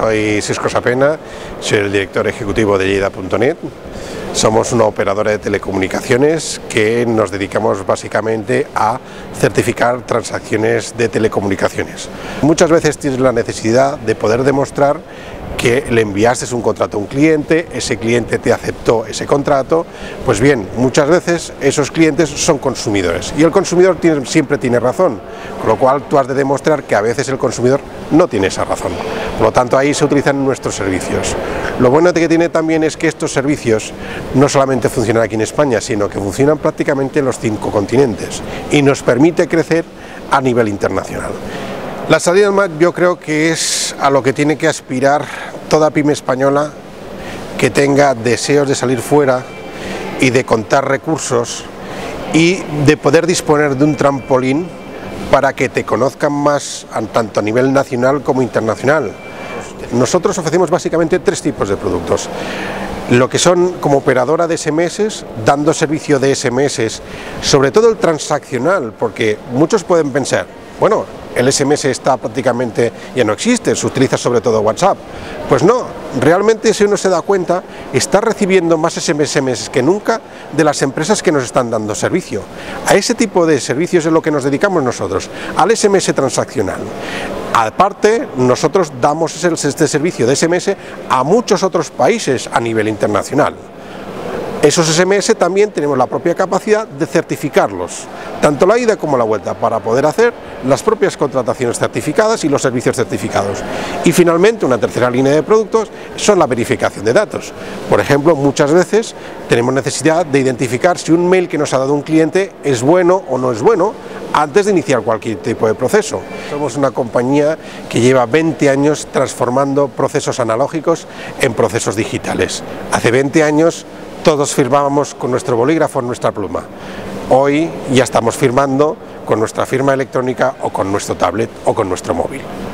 soy Sisco Sapena, soy el director ejecutivo de Lleida.net. Somos una operadora de telecomunicaciones que nos dedicamos básicamente a certificar transacciones de telecomunicaciones. Muchas veces tienes la necesidad de poder demostrar que le enviaste un contrato a un cliente, ese cliente te aceptó ese contrato. Pues bien, muchas veces esos clientes son consumidores y el consumidor siempre tiene razón, con lo cual tú has de demostrar que a veces el consumidor no tiene esa razón. Por lo tanto, ahí se utilizan nuestros servicios. Lo bueno que tiene también es que estos servicios no solamente funcionan aquí en España, sino que funcionan prácticamente en los 5 continentes y nos permite crecer a nivel internacional. La salida al mar yo creo que es a lo que tiene que aspirar toda pyme española que tenga deseos de salir fuera y de contar recursos y de poder disponer de un trampolín para que te conozcan más tanto a nivel nacional como internacional. Nosotros ofrecemos básicamente 3 tipos de productos. Lo que son como operadora de SMS, dando servicio de SMS, sobre todo el transaccional, porque muchos pueden pensar, bueno, el SMS está prácticamente, ya no existe, se utiliza sobre todo WhatsApp. Pues no, realmente si uno se da cuenta, está recibiendo más SMS que nunca de las empresas que nos están dando servicio. A ese tipo de servicios es lo que nos dedicamos nosotros, al SMS transaccional. Aparte, nosotros damos este servicio de SMS a muchos otros países a nivel internacional. Esos SMS también tenemos la propia capacidad de certificarlos, tanto la ida como la vuelta, para poder hacer las propias contrataciones certificadas y los servicios certificados. Y finalmente, una tercera línea de productos son la verificación de datos. Por ejemplo, muchas veces tenemos necesidad de identificar si un mail que nos ha dado un cliente es bueno o no es bueno, antes de iniciar cualquier tipo de proceso. Somos una compañía que lleva 20 años transformando procesos analógicos en procesos digitales. Hace 20 años todos firmábamos con nuestro bolígrafo en nuestra pluma. Hoy ya estamos firmando con nuestra firma electrónica o con nuestro tablet o con nuestro móvil.